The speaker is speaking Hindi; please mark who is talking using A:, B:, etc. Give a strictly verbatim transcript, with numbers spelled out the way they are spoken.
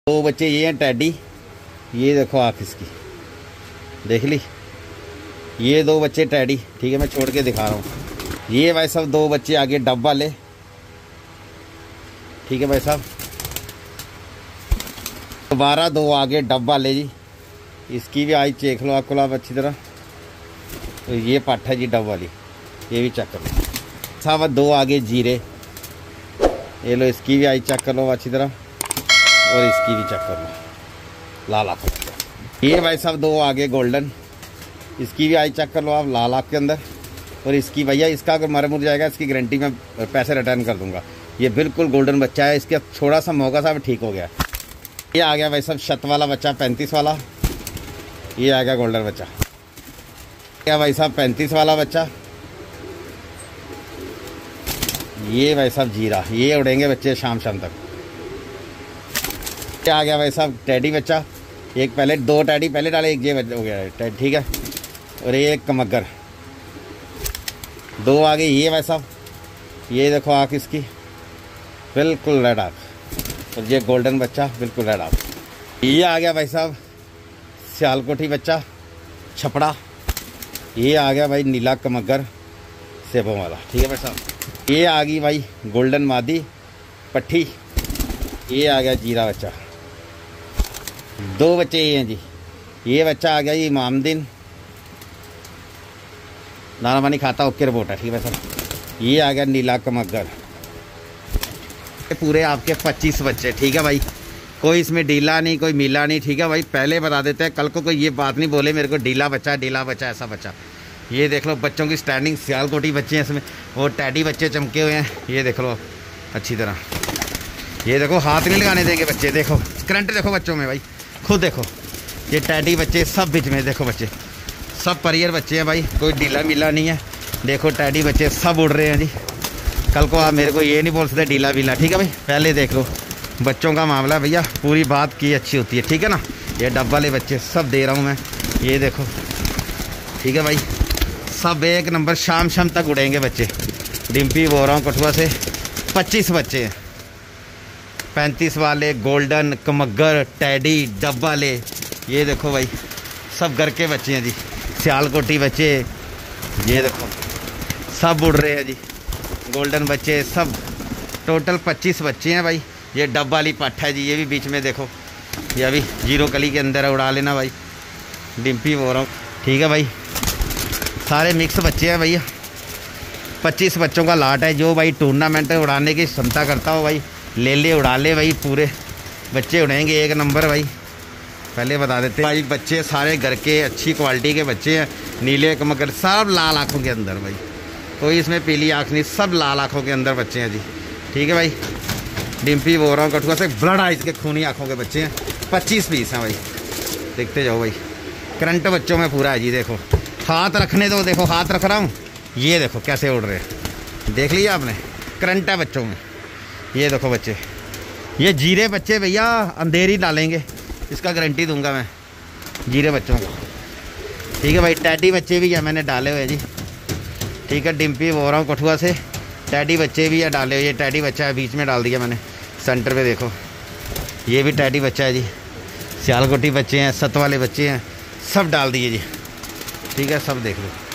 A: दो बच्चे ये हैं टैडी, ये देखो आँख इसकी देख ली। ये दो बच्चे टैडी, ठीक है मैं छोड़ के दिखा रहा हूँ। ये भाई साहब दो बच्चे आगे डब वाले, ठीक है भाई साहब। दोबारा दो आगे डब वाले जी, इसकी भी आई चेक लो आपको आप अच्छी तरह। तो ये पाठ है जी डब वाली, ये भी चेक कर लो साहब। दो आगे जीरे, ये लो इसकी भी आई चेक कर लो अच्छी तरह, और इसकी भी चेक कर लो लाल आँख। ये भाई साहब दो आगे गोल्डन, इसकी भी आई चेक कर लो आप लाल आँख के अंदर। और इसकी भैया इसका अगर मर मुर जाएगा इसकी गारंटी में पैसे रिटर्न कर दूंगा। ये बिल्कुल गोल्डन बच्चा है, इसका थोड़ा सा मौका सा ठीक हो गया। ये आ गया भाई साहब शत वाला बच्चा पैंतीस वाला, ये आ गया गोल्डन बच्चा। क्या भाई साहब पैंतीस वाला बच्चा, ये भाई साहब जीरा, ये उड़ेंगे बच्चे शाम शाम तक। क्या आ गया भाई साहब टैडी बच्चा, एक पहले दो टैडी पहले डाले, एक ये हो गया ठीक है। और ये एक कमगर, दो आगे ये भाई साहब, ये देखो आँख इसकी बिल्कुल रेड आँख, और ये गोल्डन बच्चा बिल्कुल रेड आँख। ये आ गया भाई साहब सियालकोटी बच्चा छपड़ा, ये आ गया भाई नीला कमगर सेबों वाला, ठीक है भाई साहब। ये आ गई भाई गोल्डन मादी पट्ठी, ये आ गया जीरा बच्चा। दो बच्चे ये हैं जी, ये बच्चा आ गया जी इमामदीन, दाना पानी खाता ओके रिपोर्ट है, ठीक है सर। ये आ गया नीला कमगर। पूरे आपके पच्चीस बच्चे, ठीक है भाई, कोई इसमें डीला नहीं कोई मीला नहीं, ठीक है भाई। पहले बता देते हैं, कल को कोई ये बात नहीं बोले मेरे को डीला बच्चा डीला बच्चा ऐसा बच्चा। ये देख लो बच्चों की स्टैंडिंग, सियालकोटी बच्चे हैं इसमें, और टैडी बच्चे चमके हुए हैं, ये देख लो अच्छी तरह। ये देखो हाथ नहीं लगाने देंगे बच्चे, देखो करंट देखो बच्चों में भाई, खुद देखो ये टैडी बच्चे सब बीच में देखो, बच्चे सब परियर बच्चे हैं भाई, कोई ढीला मीला नहीं है। देखो टैडी बच्चे सब उड़ रहे हैं जी, कल को आप मेरे को ये नहीं बोल सकते ढीला मीला, ठीक है भाई। पहले देख लो बच्चों का मामला भैया, पूरी बात की अच्छी होती है, ठीक है ना। ये डब्बा वाले बच्चे सब दे रहा हूँ मैं, ये देखो ठीक है भाई, सब एक नंबर शाम शाम तक उड़ेंगे बच्चे। डिम्पी बोल रहा हूँ कठुआ से, पच्चीस बच्चे हैं, पैंतीस वाले गोल्डन कमगर टैडी डब वाले, ये देखो भाई सब घर के बच्चे हैं जी। सियालकोटी बच्चे ये देखो सब उड़ रहे हैं जी, गोल्डन बच्चे सब, टोटल पच्चीस बच्चे हैं भाई। ये डब वाली पट्ट है जी, ये भी बीच में देखो, ये अभी जीरो कली के अंदर है, उड़ा लेना भाई। डिम्पी बोल रहा हूँ, ठीक है भाई, सारे मिक्स बच्चे हैं भैया। पच्चीस बच्चों का लाट है, जो भाई टूर्नामेंट उड़ाने की क्षमता करता हो भाई ले ले उड़ा ले भाई, पूरे बच्चे उड़ेंगे एक नंबर भाई। पहले बता देते भाई बच्चे सारे घर के अच्छी क्वालिटी के बच्चे हैं, नीले कमगर सब लाल आँखों के अंदर भाई, कोई इसमें पीली आँख नहीं, सब लाल आँखों के अंदर बच्चे हैं जी, ठीक है भाई। डिम्पी बोल रहा हूँ कठुआ से, ब्लड आइज के खूनी आँखों के बच्चे हैं, पच्चीस पीस हैं भाई, देखते जाओ भाई। करंट बच्चों में पूरा है जी, देखो हाथ रखने दो, देखो हाथ रख रहा हूँ, ये देखो कैसे उड़ रहे हैं, देख लिया आपने, करंट है बच्चों में। ये देखो बच्चे, ये जीरे बच्चे भैया अंधेरी डालेंगे, इसका गारंटी दूंगा मैं जीरे बच्चों को, ठीक है भाई। टैडी बच्चे भी है मैंने डाले हुए जी, ठीक है। डिम्पी बोल रहा हूँ कठुआ से, टैडी बच्चे भी है डाले हुए, ये टैडी बच्चा है बीच में डाल दिया मैंने सेंटर पे, देखो ये भी टैडी बच्चा है जी। सियालकोटी बच्चे हैं, सत वाले बच्चे हैं, सब डाल दिए जी, ठीक है, सब देख लो।